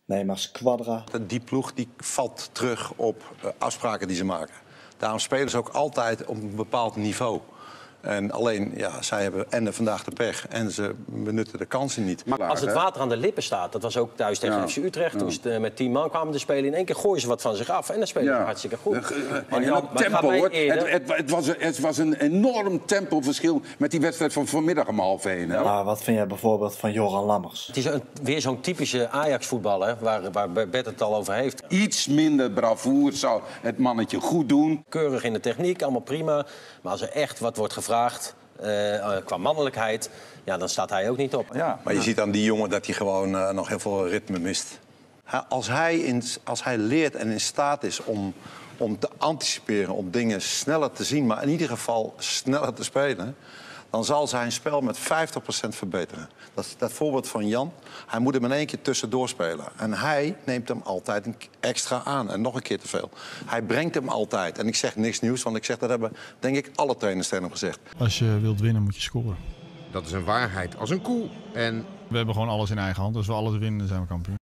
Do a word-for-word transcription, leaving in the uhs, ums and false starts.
Nee, maar Squadra... Die ploeg die valt terug op uh, afspraken die ze maken. Daarom spelen ze ook altijd op een bepaald niveau. En alleen, ja, zij hebben en vandaag de pech en ze benutten de kansen niet. Maar als het water aan de lippen staat, dat was ook thuis tegen ja. F C Utrecht. Ja. Toen ze met tien man kwamen te spelen, in één keer gooien ze wat van zich af. En dan spelen ze ja. hartstikke goed. En, en ook tempo, hoor. Eerder... Het, het, het, was, het was een enorm tempoverschil met die wedstrijd van vanmiddag om half één. Ja. Maar wat vind jij bijvoorbeeld van Joran Lammers? Het is een, weer zo'n typische Ajax-voetballer, waar, waar Bert het al over heeft. Iets minder bravoer zou het mannetje goed doen. Keurig in de techniek, allemaal prima. Maar als er echt wat wordt gevraagd... Uh, qua mannelijkheid, ja, dan staat hij ook niet op. Ja, maar je ziet aan die jongen dat hij gewoon uh, nog heel veel ritme mist. Als hij, in, als hij leert en in staat is om, om te anticiperen, om dingen sneller te zien... maar in ieder geval sneller te spelen... dan zal zijn spel met vijftig procent verbeteren. Dat is dat voorbeeld van Jan. Hij moet hem in één keer tussendoor spelen. En hij neemt hem altijd een extra aan. En nog een keer te veel. Hij brengt hem altijd. En ik zeg niks nieuws, want ik zeg, dat hebben denk ik alle trainers tegen hem gezegd. Als je wilt winnen, moet je scoren. Dat is een waarheid als een koe. En we hebben gewoon alles in eigen hand. Als we alles winnen, dan zijn we kampioen.